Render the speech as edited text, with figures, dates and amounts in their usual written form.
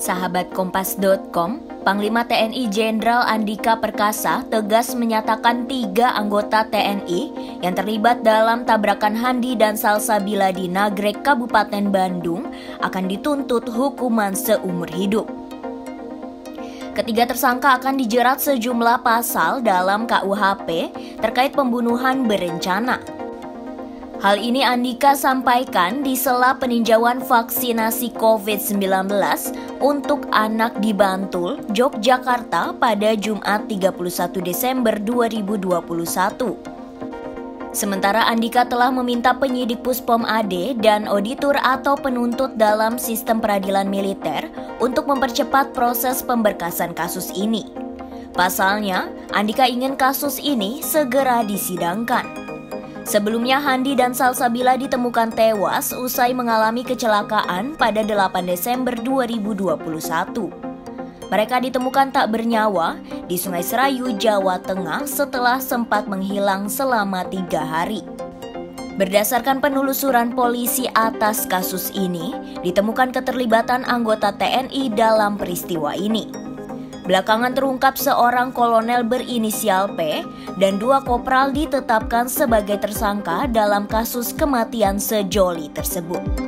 Sahabat Kompas.com, Panglima TNI Jenderal Andika Perkasa tegas menyatakan 3 anggota TNI yang terlibat dalam tabrakan Handi dan Salsabila di Nagrek, Kabupaten Bandung akan dituntut hukuman seumur hidup. Ketiga tersangka akan dijerat sejumlah pasal dalam KUHP terkait pembunuhan berencana. Hal ini Andika sampaikan di sela peninjauan vaksinasi COVID-19 untuk anak di Bantul, Yogyakarta pada Jumat 31 Desember 2021. Sementara Andika telah meminta penyidik Puspom AD dan auditor atau penuntut dalam sistem peradilan militer untuk mempercepat proses pemberkasan kasus ini. Pasalnya, Andika ingin kasus ini segera disidangkan. Sebelumnya Handi dan Salsabila ditemukan tewas usai mengalami kecelakaan pada 8 Desember 2021. Mereka ditemukan tak bernyawa di Sungai Serayu, Jawa Tengah setelah sempat menghilang selama 3 hari. Berdasarkan penelusuran polisi atas kasus ini, ditemukan keterlibatan anggota TNI dalam peristiwa ini. Belakangan terungkap seorang kolonel berinisial P dan 2 kopral ditetapkan sebagai tersangka dalam kasus kematian sejoli tersebut.